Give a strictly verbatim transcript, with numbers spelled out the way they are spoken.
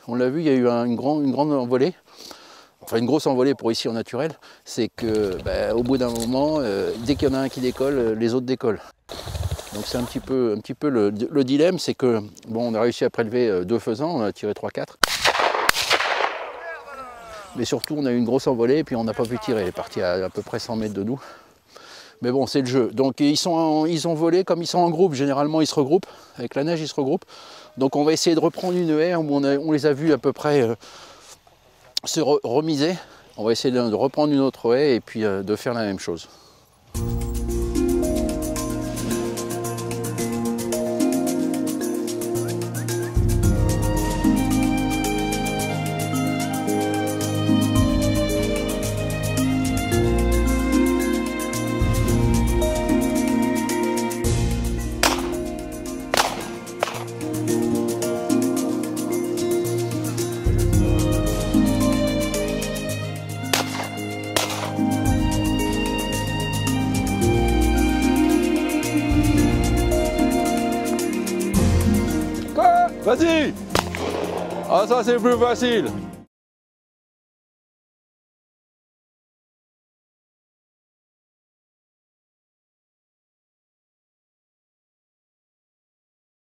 On l'a vu, il y a eu un, une, grand, une grande envolée. Enfin, une grosse envolée pour ici en naturel. C'est que, bah, au bout d'un moment, euh, dès qu'il y en a un qui décolle, les autres décollent. Donc c'est un petit peu, un petit peu le, le dilemme, c'est que, bon, on a réussi à prélever deux faisans, on a tiré trois quatre. Mais surtout, on a eu une grosse envolée et puis on n'a pas pu tirer. Elle est partie à à peu près cent mètres de nous. Mais bon, c'est le jeu. Donc ils, sont en, ils ont volé, comme ils sont en groupe, généralement ils se regroupent. Avec la neige, ils se regroupent. Donc on va essayer de reprendre une haie où on, a, on les a vus à peu près euh, se re remiser. On va essayer de, de reprendre une autre haie et puis euh, de faire la même chose. Vas-y! Ah, ça c'est plus facile!